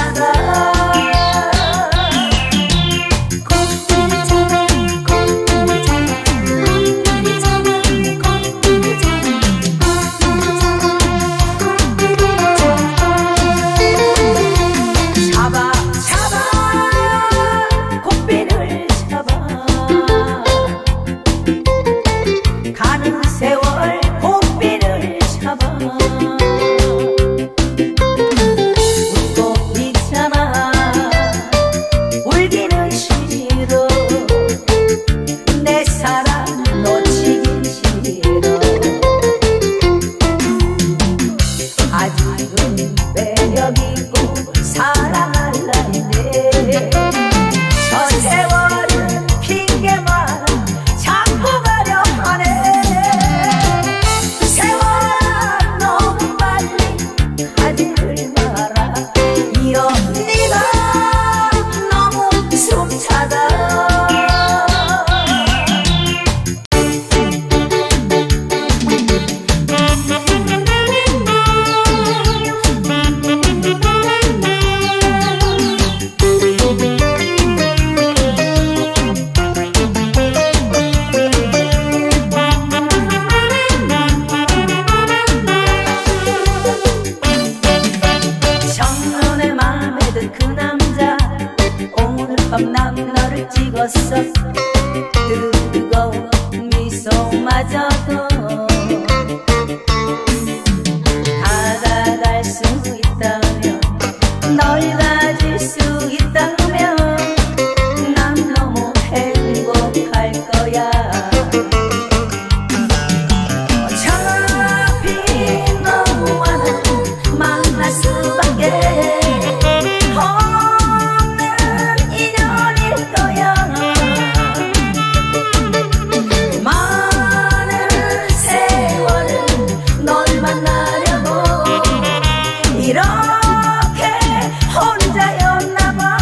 이렇게 혼자였나봐.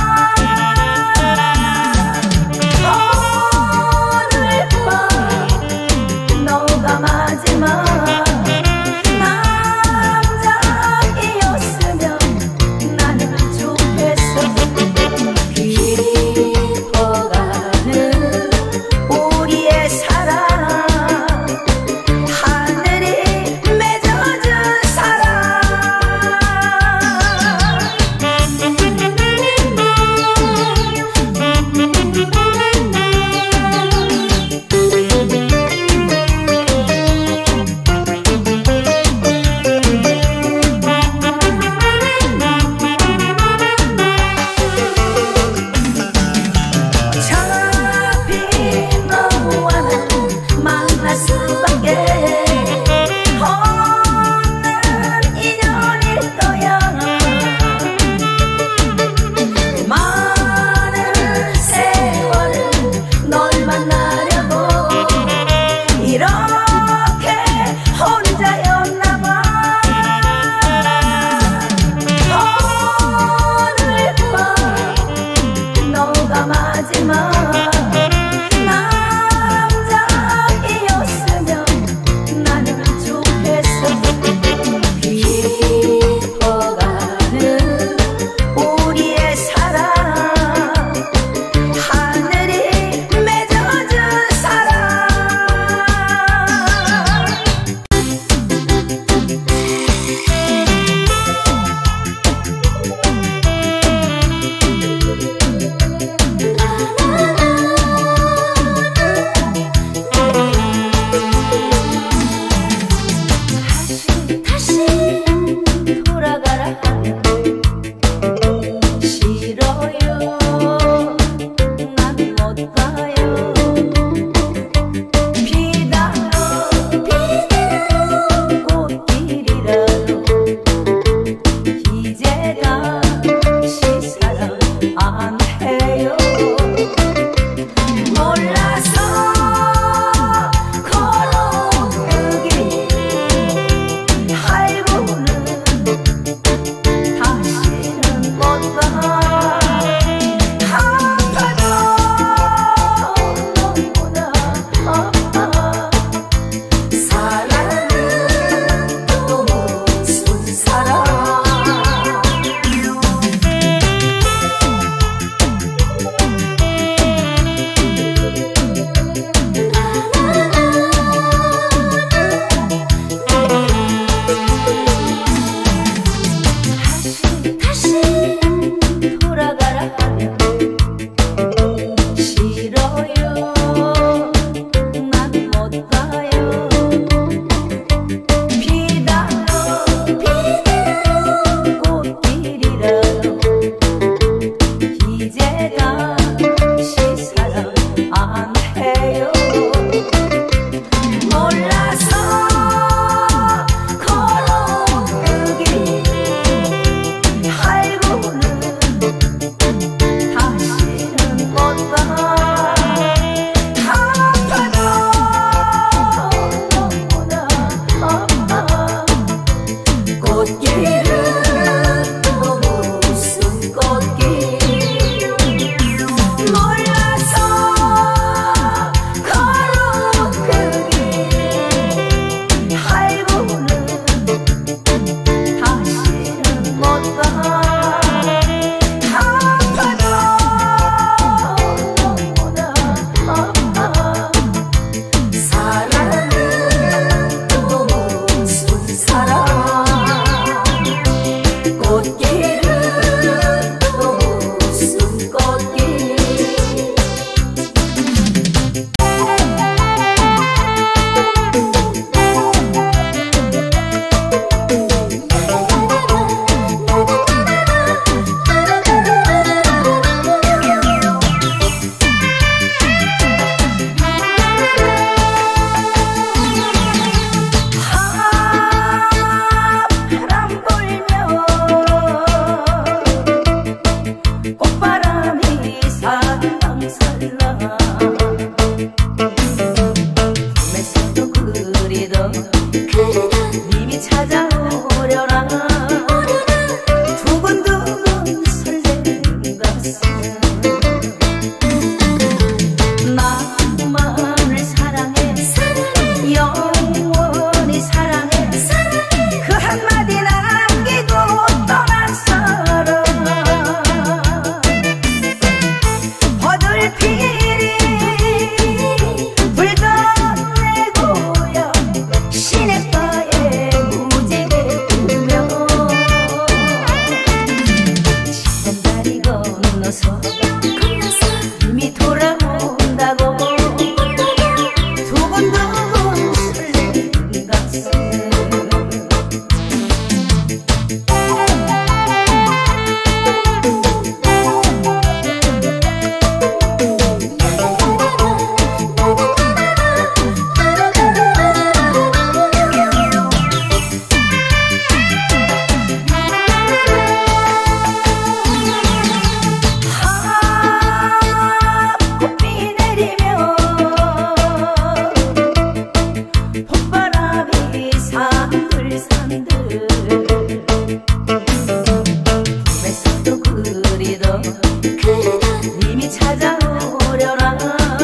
그래도 님이 찾아오려나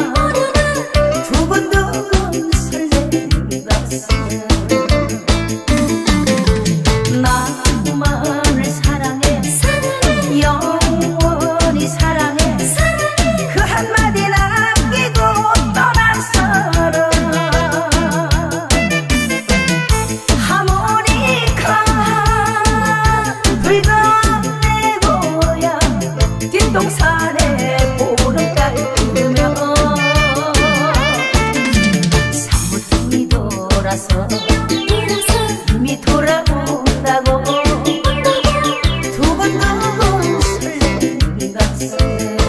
두근두근 설레는 가슴 나만을 사랑해 영원히 사랑해 그 한마디 남기고 떠난 사람 하모니카 불던 내 고향 뒷동산에 보름달 뜨며 산모통이 돌아서 이미 돌아온다고 두근두근 설레는 가슴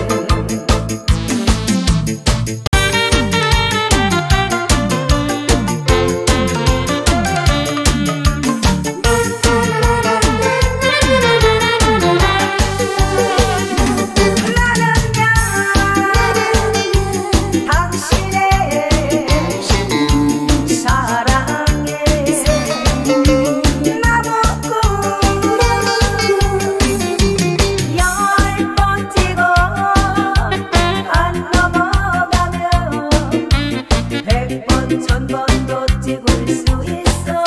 전번도 찍을 수 있어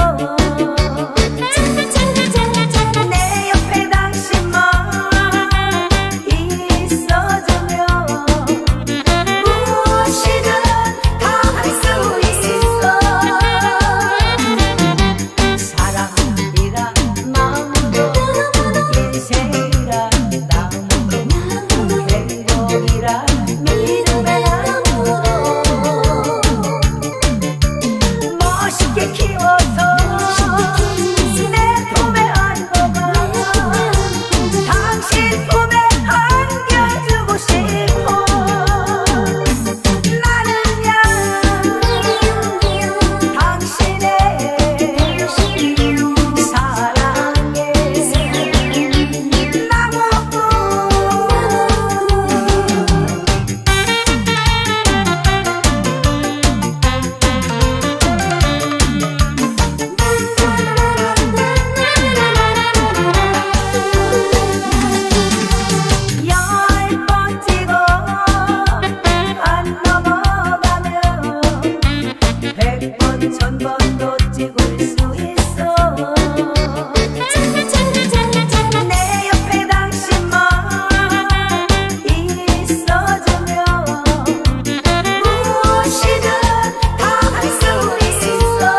내 옆에 당신만 있어주면 무엇이든 다 할 수 있어 사랑이란 마음으로 인생이란 나무로 행복이란 믿음의 나무로 멋있게 키워서 내 품에 안고가 당신 품에 안겨주고 싶어 나는야 당신의 사랑에 나무꾼 열 번 찍어 안 넘어가면 100번 1000번도 찍을 수 있어 내 옆에 당신만 있어주면 무엇이든 다 할 수 있어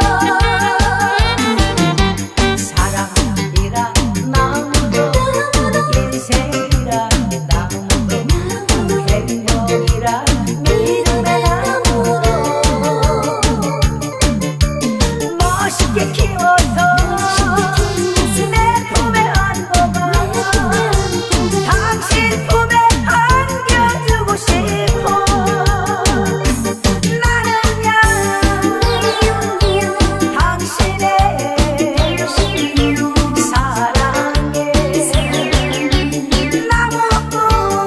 사랑이란 마음으로 인생이란 나무로 행복이란 믿음의 나무로 멋있게 키워서 내 품에 안고가 당신 품에 안겨주고 싶어 나는야 당신의 사랑에 나무꾼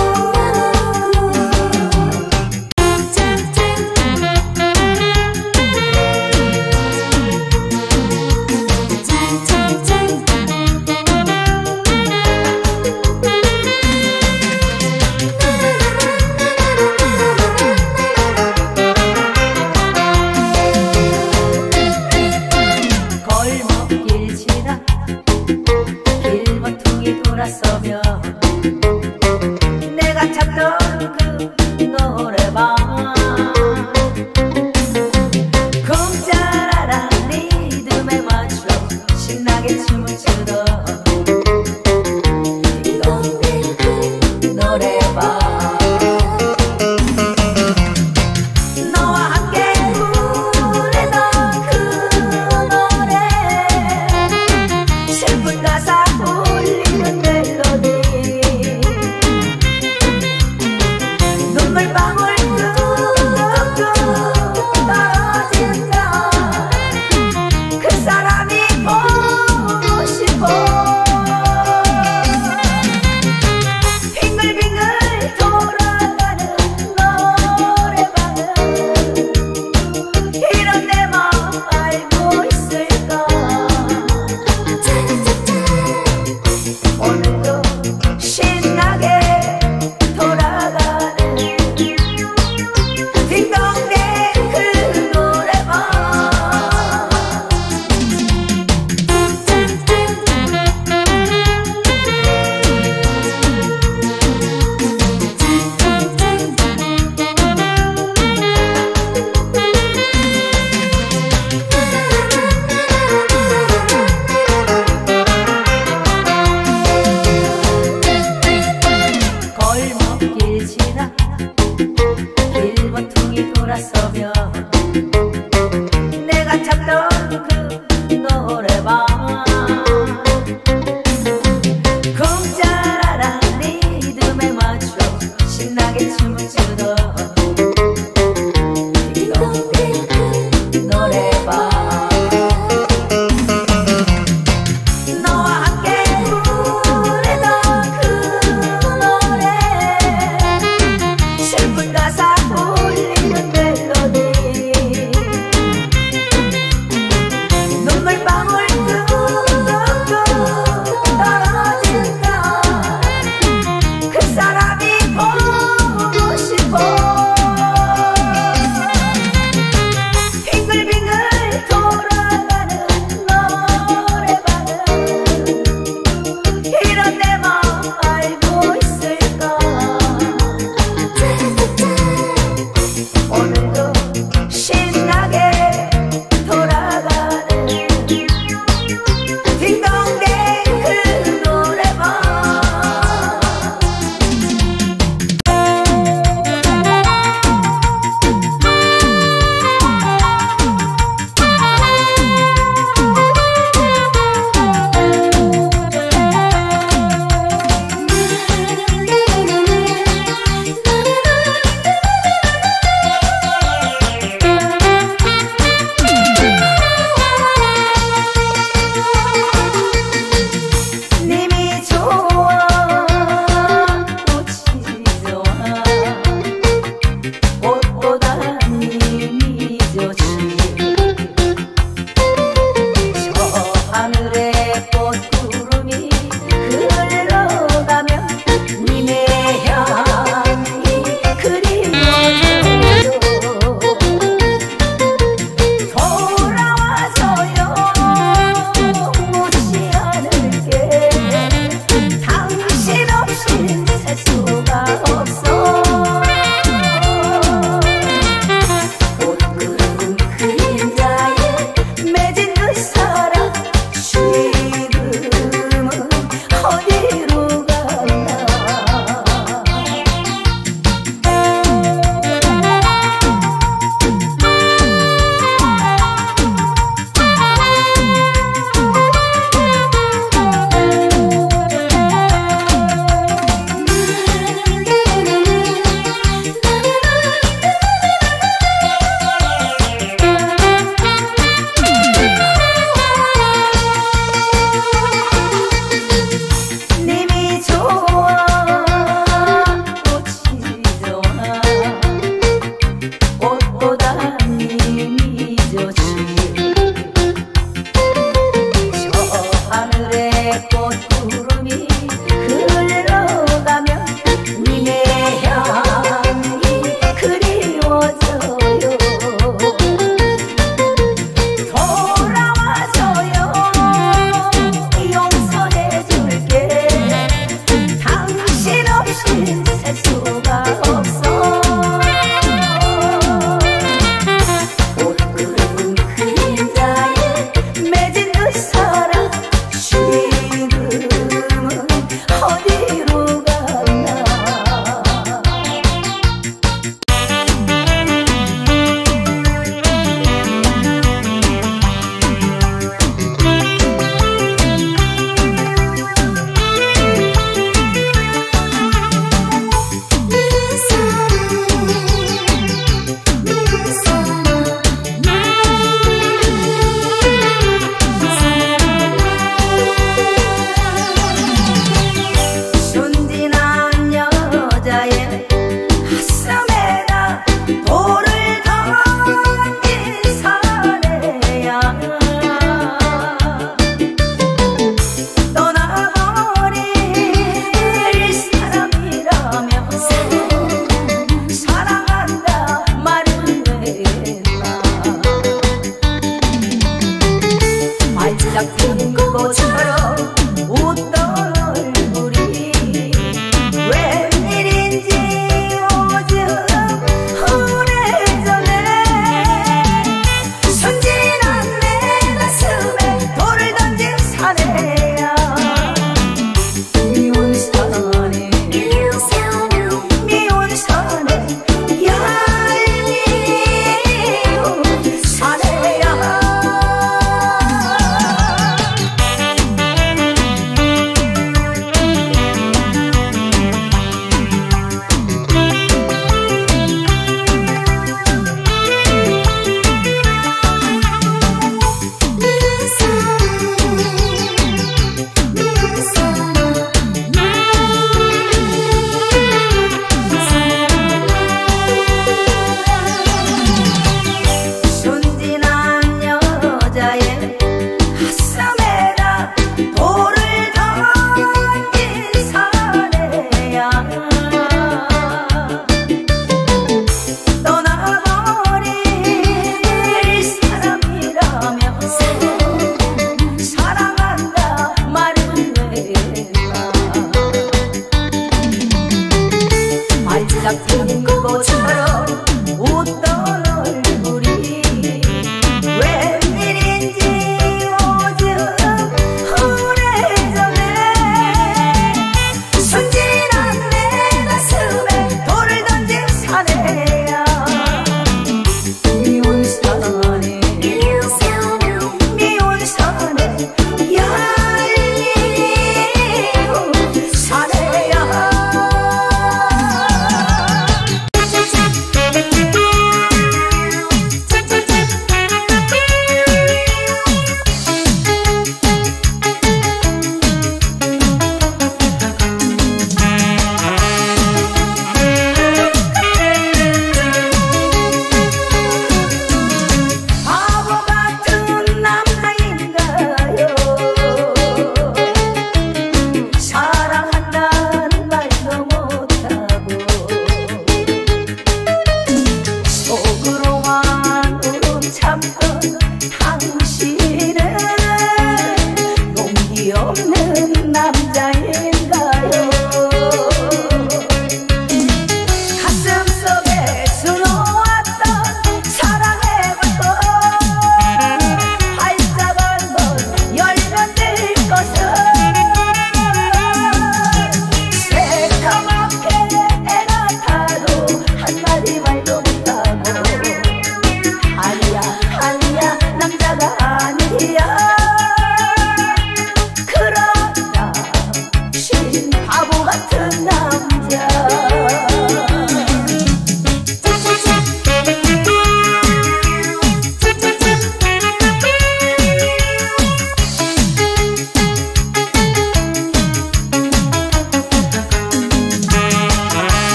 골목길 지나 길모퉁이 돌아서며 내가 찾던 그 노래방 공짜라란 리듬에 맞춰 신나게 춤을 추던 그 노래방 너와 함께 부르던 그 노래 슬픈 가사 울리는 멜로디 없이 살 수가 없어. 옷구름 그림자에 맺은 그 사랑 지금은 어디로 갔나. 순진한 여자의 가슴에다 돌을 던진 사내야. 떠나버릴 사람이라면 사랑한다 말은 왜 했나. 발짝 핀 그곳처럼 웃던 얼굴이 웬일인지 요즘 오래전에 순진한 내 가슴에 돌을 던진 사내야. 미운 사내 미운 사내 얄미운 사내야. 순진한 여자의 가슴에다 돌을 던진 사내야. 떠나버릴 사람이라면 사랑한다 말은 왜 했나. 발짝 핀 그곳처럼 웃던 얼굴이 웬일인지 요즘 오래전에 순진한 내 가슴에 돌을 던진 사내야. 미운 사내 미운 사내 얄미운 사내야.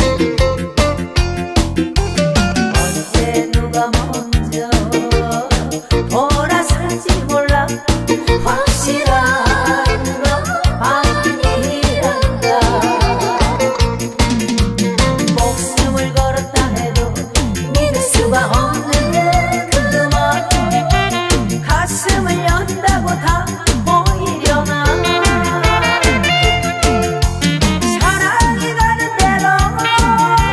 언제 누가 먼저 돌아설지 몰라 확실한 건 아니란다. 목숨을 걸었다 해도 믿을 수가 없는 그 말, 가슴을 연다고 다 보이려나. 사랑이 가는 대로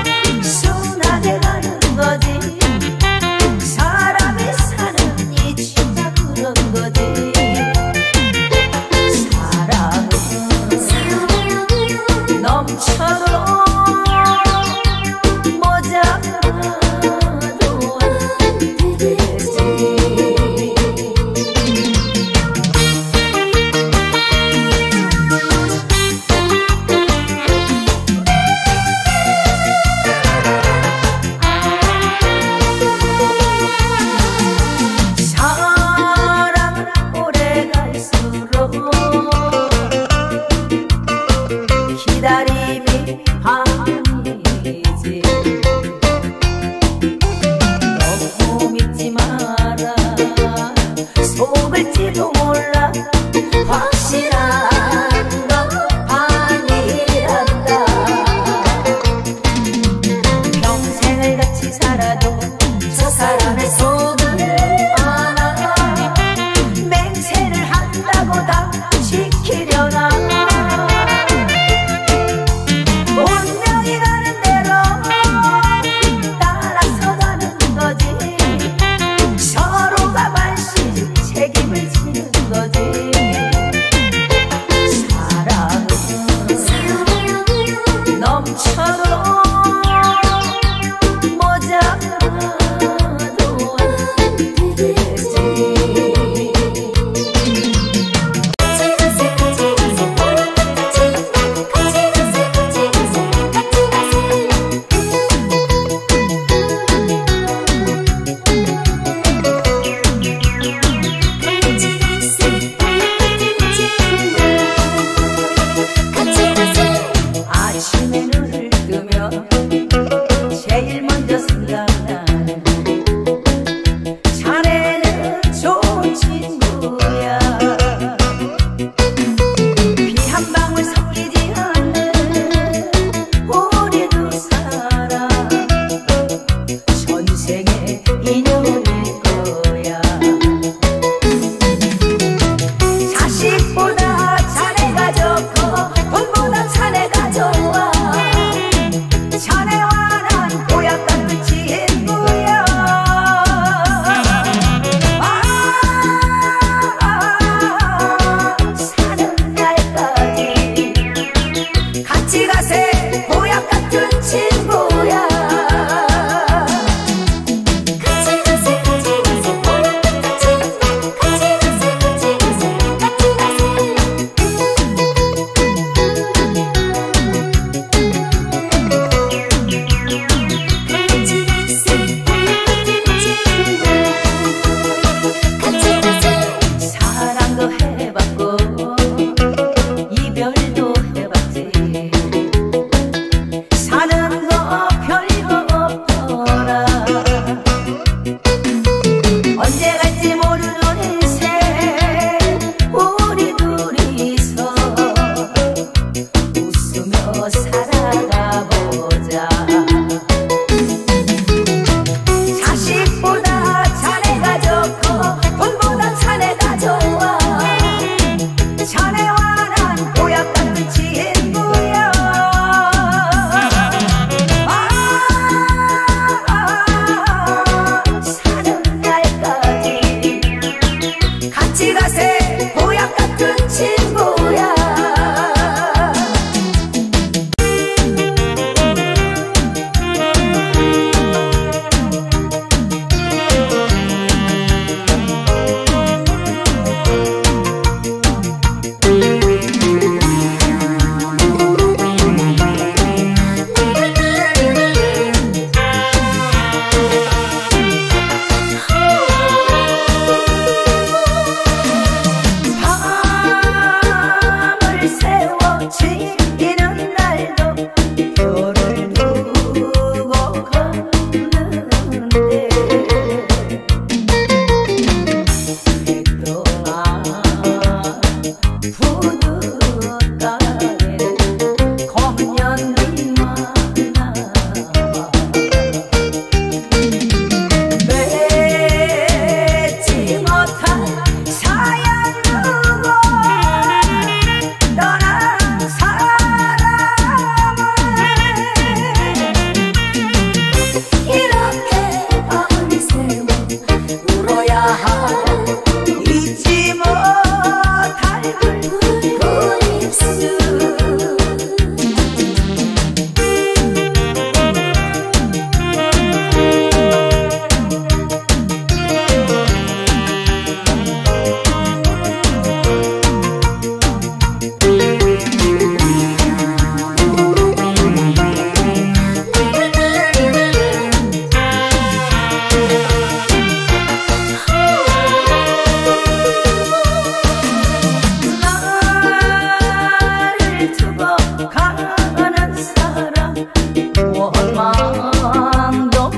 희망도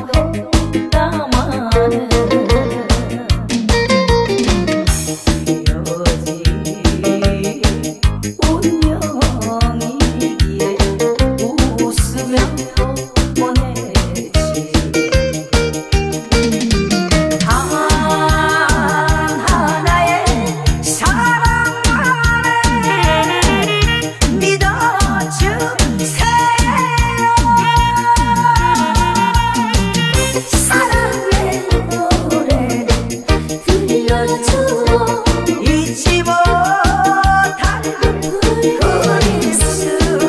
했다마는 운명이기에 웃으며 보내지. 단 하나의 사랑만을 믿어주세요. 사랑의 노래 들려주어 잊지 못할 그리스.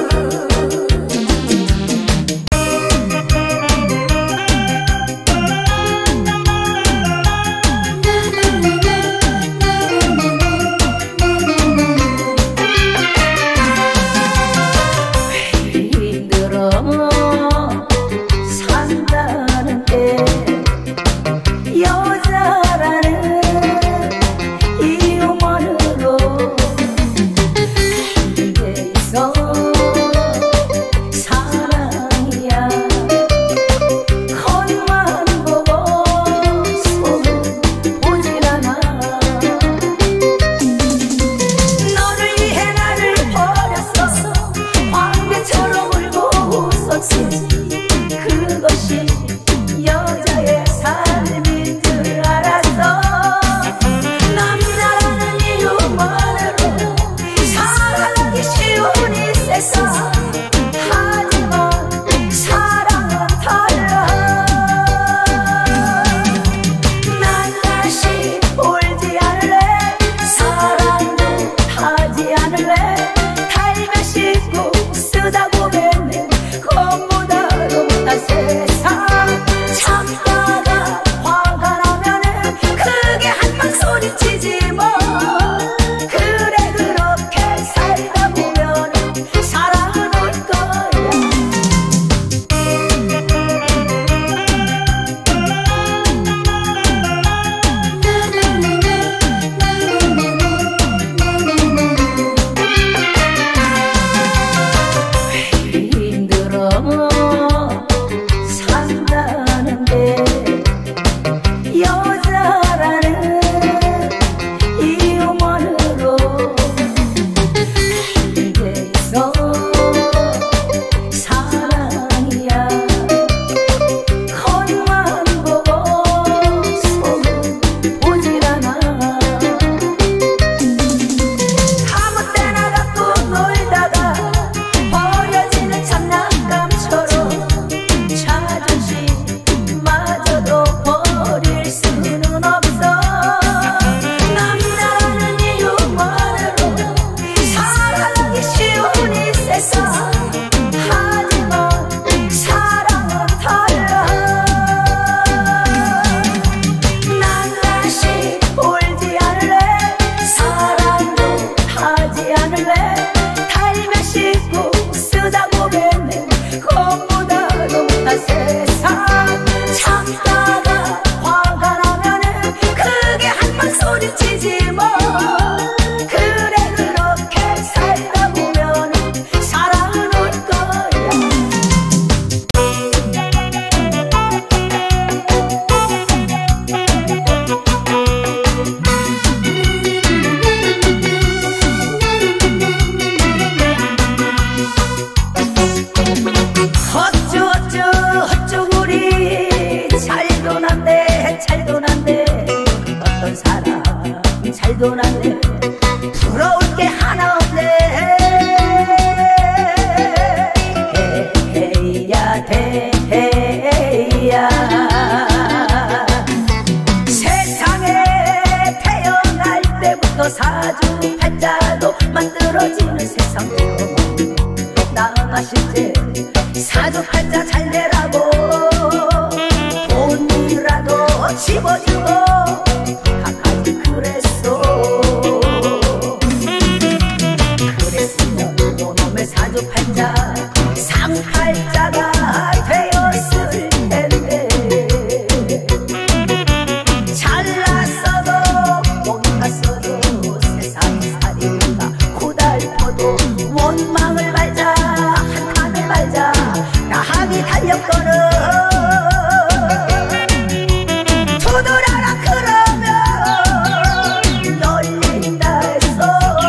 힘들어 산다는 게 여자라는 이유만으로 힘든 게 있어. 사랑이야 겉만 보고 속은 보질 않아. 너를 위해 나를 버렸어. 광대처럼 울고 웃었지. 그것이 여자의 삶인 줄 알았어. 남자라는 이유만으로 사랑하기 쉬운 이 세상. 하지만 사랑은 달라. 난 다시 울지 않을래. 사랑도 하지 않을래. 달며 씻고 쓰다 보면은 것보다 못한 세상. 참다가 화가 나면은 크게 한번 소리치지 뭐. 그래 그렇게 살다 보면은 사랑은 올 거야. 힘들어 산다는 게 여자라는 이유만으로 힘든 게 있어. 사랑이야 겉만 보고 속은 보질 않아. 아무 때나 갖고 놀다가 버려지는 장난감처럼 자존심마저도 버릴 수는 없어. 남자라는 이유만으로 사랑하기 쉬운 이 세상. 하지만 사랑은 달라. 난 다시 울지 않을래. 사랑도 하지 않을래. 달며 씻고 쓰다 보면은 것보다도 못한 세상. 참다가 화가 나면은 크게 한번 소리치지 뭐. 그래 그렇게 살다 보면은 사랑은 올 거야. 어쭈 우리 잘도 난데 잘도 난데 어떤 사람 잘도 난데 부러울 게 하나 없네. 헤이야 대헤이야. 세상에 태어날 때부터 사주팔자도 만들어지는 세상이요. 나가실 때 사주팔자 잘 되라고 돈이라도 집어주고 가까이 그랬어. 그랬으면 너놈의 사주팔자 상팔자가 되었을 텐데. 잘났어도 못났어도 세상 살이가 고달퍼도 원망을 말자 한탄을 말자. 나하기 달렸거든 두드려라 그러면 열린다 했어.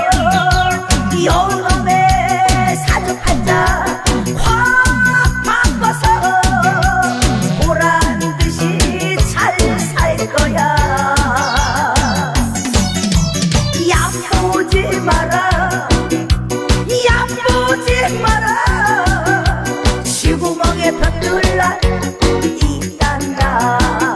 요놈의 사주팔자 확 바꿔서 보란듯이 잘 살 거야. 얕보지 마라, 얕보지 마라. 시구멍에 벽돌날 있단다.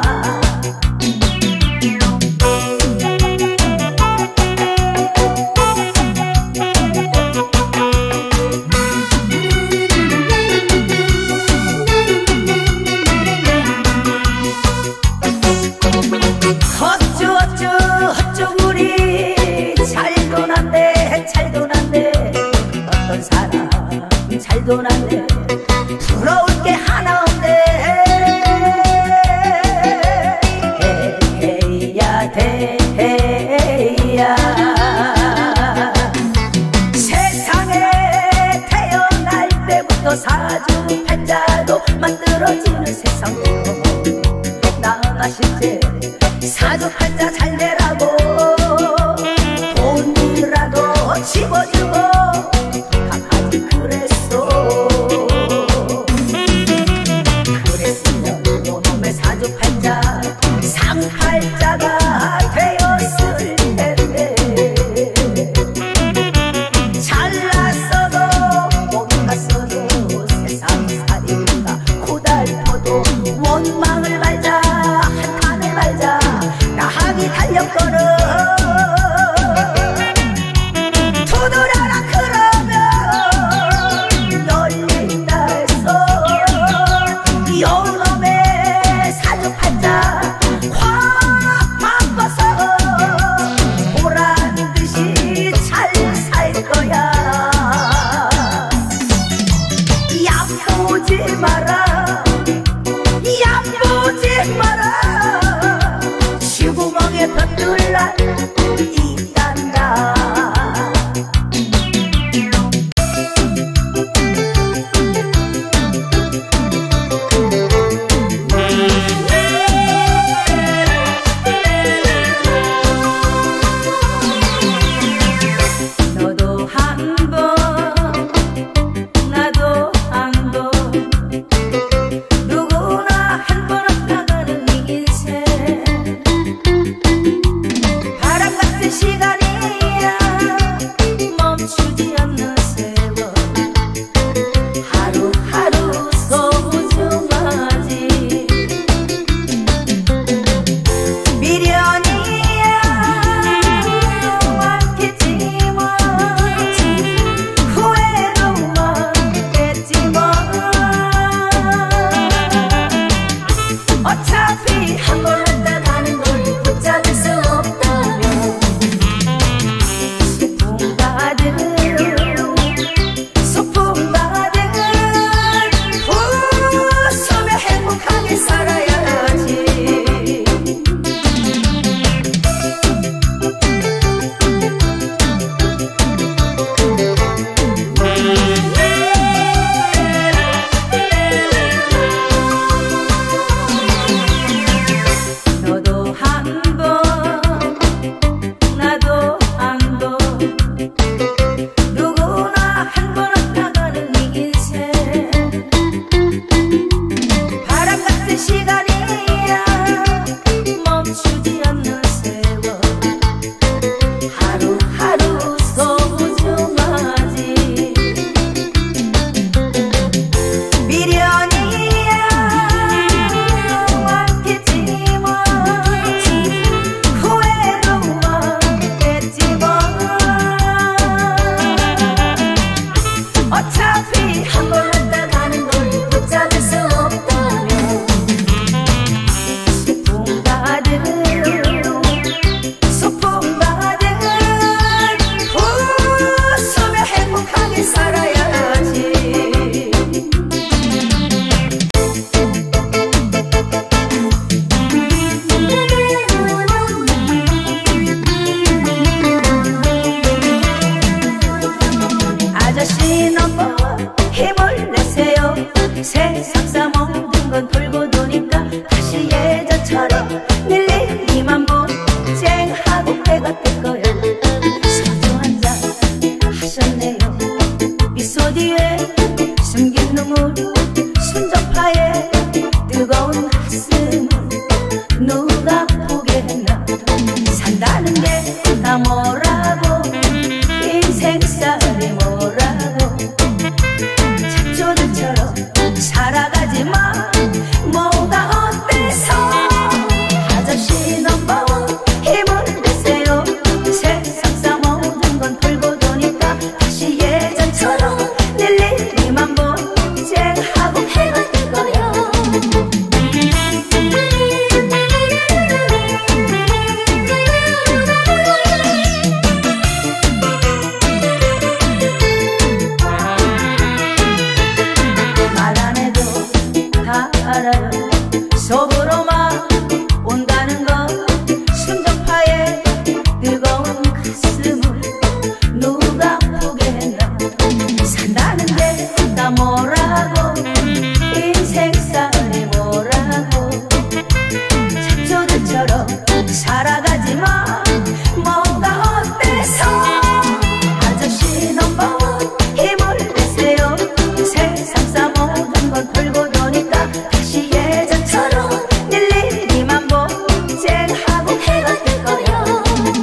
어쭈 어쭈 헛쭈구리 잘도 난데 잘도 난데 어떤 사람 잘도 난데 부러울 게 하나 없네. 대야 대야 세상에 태어날 때부터 사주팔자도 만들어지는 세상도 나나 실제 사주팔자 잘 내라고 돈이라도 집어주고 강아지 그랬어. 그랬으면 요놈의 사주팔자 상팔자가 되었을 텐데. 잘났어도 못 갔어도 세상살이가 고달퍼도 원망을 말자 한탄을 말자 나하기 달렸거든. 두드려라 뜨거운 가슴을 누가 보겠나. 산다는 게 다 뭐라고, 인생살이 뭐라고. 잡초들처럼 살아가지 마. 뭐가 어때서. 아저씨 넘버원 힘을 내세요. 세상사 모든 건 돌고 도니까 다시 예전처럼 릴리리만 bon쟁하고 해가 뜨거요. 말 안 해도 다 알아요. 속으로만 온다는 거. 순정파의 뜨거운 가슴을 누가 보겠나. 산다는 게 다 뭐라고, 인생살이 뭐라고. 잡초들처럼 살아가지 마. 뭐가 어때서. 아저씨 넘버원 힘을 내세요. 세상사 모든 건 돌고 도니까 다시 예전처럼 릴리리만 bon쟁하고 해가 뜨거요.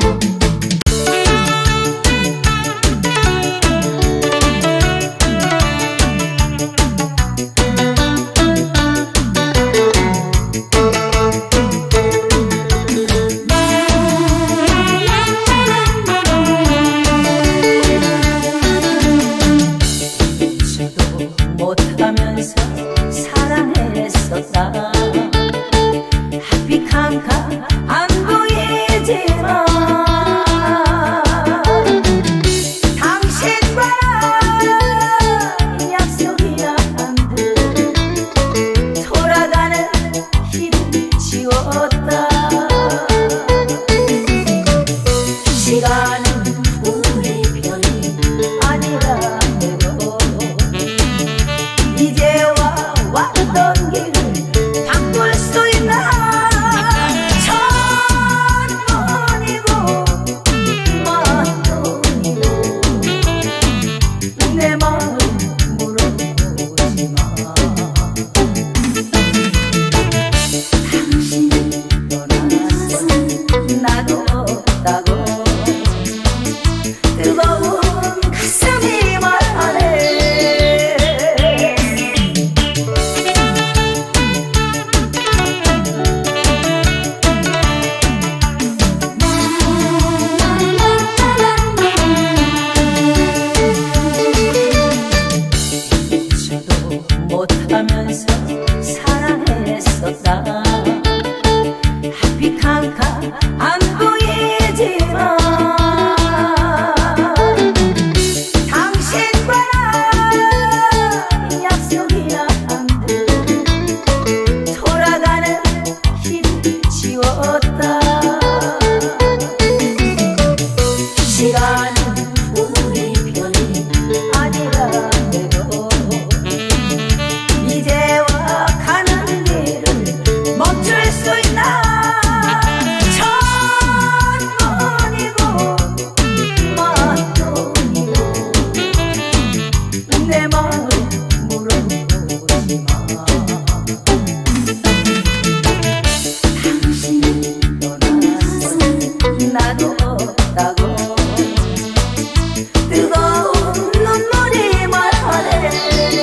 못하면서 사랑했었다. 하필 캄캄 안 보이지만 당신과 약속이야 안 돼. 돌아가는 힘을 지웠다. 시간은 우리 편이 아니라 해도 이제와 왔던 길을 바꿀 수 있나. 천번이고 만번이고 내 마음 물어보지 마. 당신이 떠났어 나도 없다고. 뜨거운 가슴이 말하네. 못하면서 사랑했었다. 하필 캄캄 안 보이지만 당신과 약속이야 안 돼. 돌아가는 힘을 지웠다. 시간은 우리 편이 아니라 해도 이제와 가는 길을 멈출 수 있나. 천번이고 만번이고 내 마음 물어보지 마. 당신이 떠났어 나도 없다고. 뜨거운 눈물이 말하네.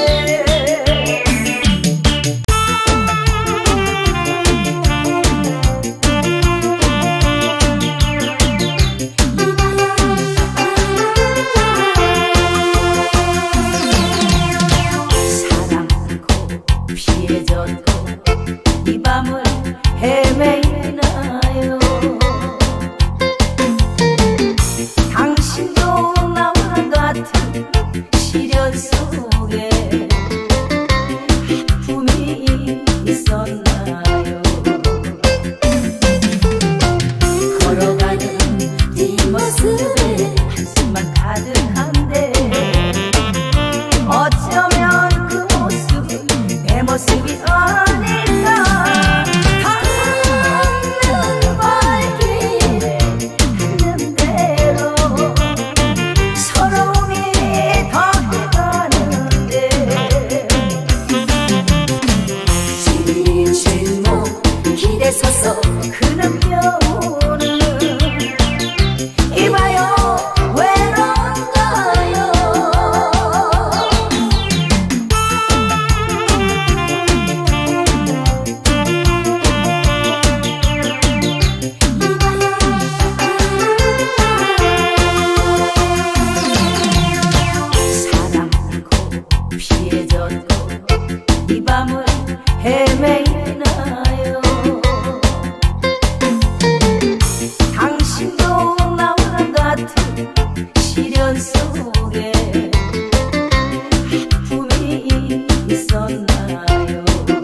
사랑고 피해졌고 이 밤을 헤매나요. 당신도 나와 같은 시련 속에 아픔이 있었나요. 걸어가는 네 모습에 한숨만 가득한데 어쩌면 그 모습이 내 모습이 아닐까. 닿는 바람 서서 그는 겨우는 이봐요 외로운가요. 사랑고 피해졌고 이 밤을 헤매나요. 당신도 나와 같은 시련 속에 아픔이 있었나요.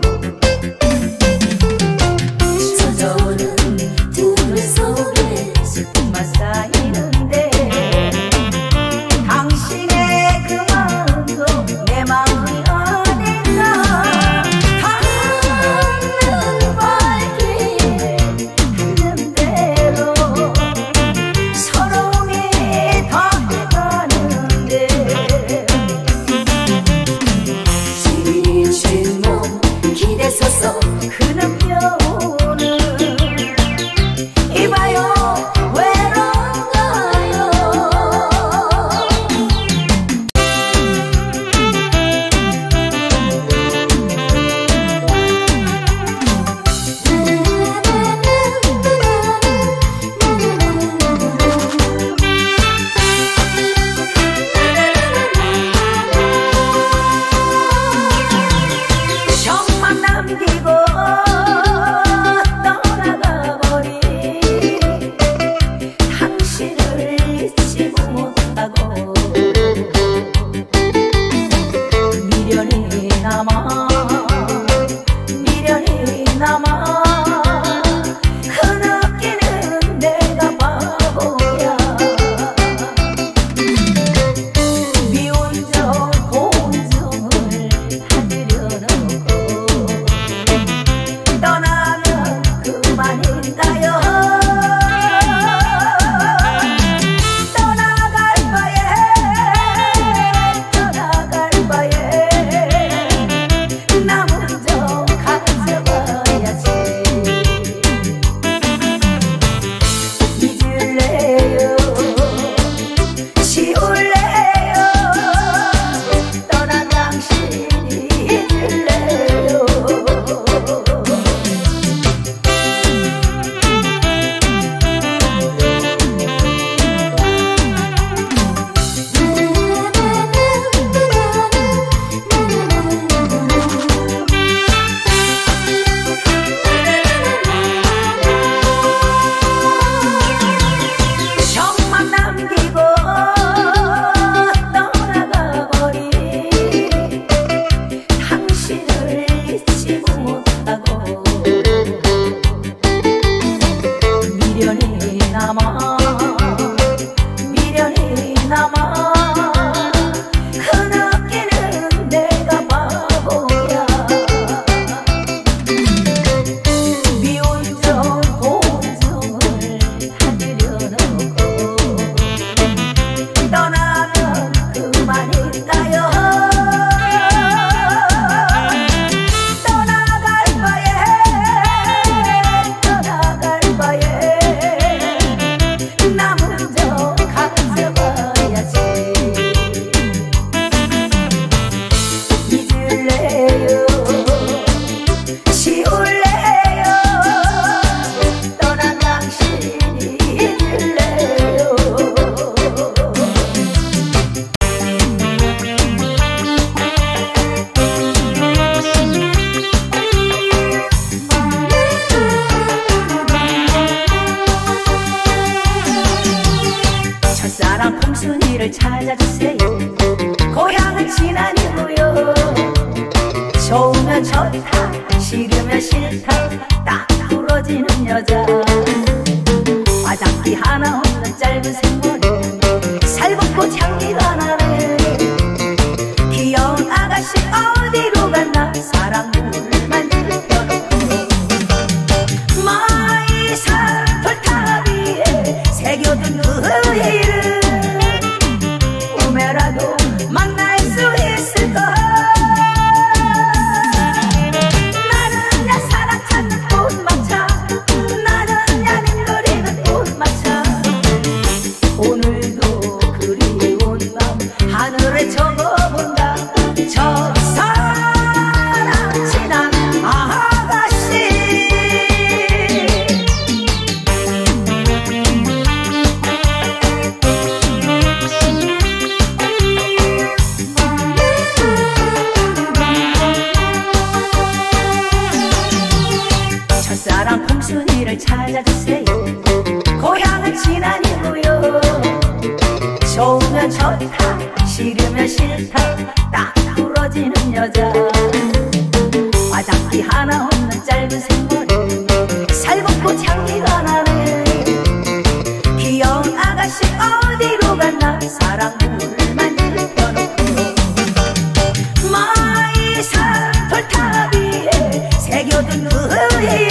젖어오는 눈물 속에 슬픔만 쌓이는데 당신의 그 마음도 내 마음이 아닌가. 닿는 발길 닿는 대로 서러움이 더해가는데 지친 몸 길에 서서 그는 겨우는 이봐요 외로운가요. 정만 남기고 떠나가버린 당신을 잊지 못하고 미련이 남아 미련이 남아 흐느끼는 내가 바보야. 미운 정 고운 정을 다 들여놓고 떠나면 그만인가요. 떠나갈 바에 남은 정 가져가야지. 잊을래요 지울래요 떠난 당신이 잊을래요. 정만 남기고 떠나가버린 당신을 잊지 못하고 미련이 남아 미련이 남아 흐느끼는 내가 바보야. 미운 정 고운 정을 다 들여놓고 떠나면 그만인가요. 떠나갈 바에 남은 정 가져가야지. 잊을래요 지울래요 떠난 당신이 잊을래요. 첫사랑 콩순이를 찾아주세요. 고향은 진안이고요. 좋으면 좋다 싫으면 싫다 딱 부러지는 여자. 화장기 하나 없는 짧은 생머리 살벗고 향기가 나네. 귀여운 아가씨 어디로 갔나 사랑물만 들여놓고 마이산 돌탑 위에 새겨둔 그의 이름 꿈에라도 만날 수 있을까. 나는 내 사랑 찾는 꽃마차 날 찾아주세요. 고향은 진안이고요. 좋으면 좋다, 싫으면 싫다, 딱 부러지는 여자. 화장기 하나 없는 짧은 생머리, 살벗고 장기가 나네. 귀여운 아가씨 어디로 갔나, 사랑물만 들여놓고. 마이산 돌탑 위에 새겨둔 그의